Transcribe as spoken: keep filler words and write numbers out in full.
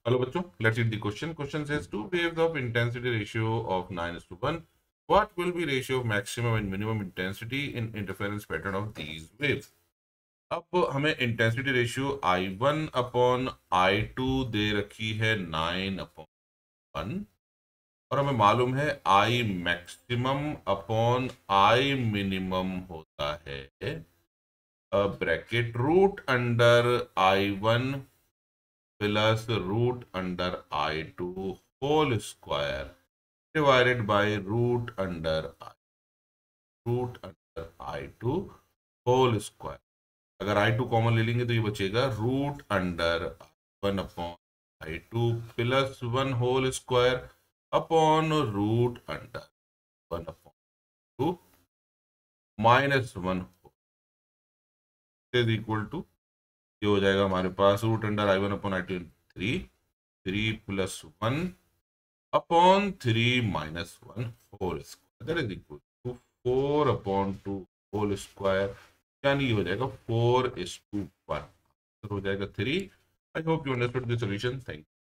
Hello bachcho, let's read the question. Question says two waves of intensity ratio of nine is to one. What will be ratio of maximum and minimum intensity in interference pattern of these waves? अब हमें intensity ratio I one upon I two दे रखी है nine upon one और हमें मालूम है I maximum upon I minimum होता है bracket root under I one plus root under I two whole square divided by root under I root under I two whole square. अगर I two common ले लेंगे तो ये बचेगा root under one upon I two plus one whole square upon root under one upon two minus one is equal to ये हो जाएगा हमारे पास root under I one upon I two three three plus one upon three minus one whole square that is equal to four upon two whole square, यानी ये हो जाएगा four is to one, हो जाएगा three. I hope you understood the solution. Thank you.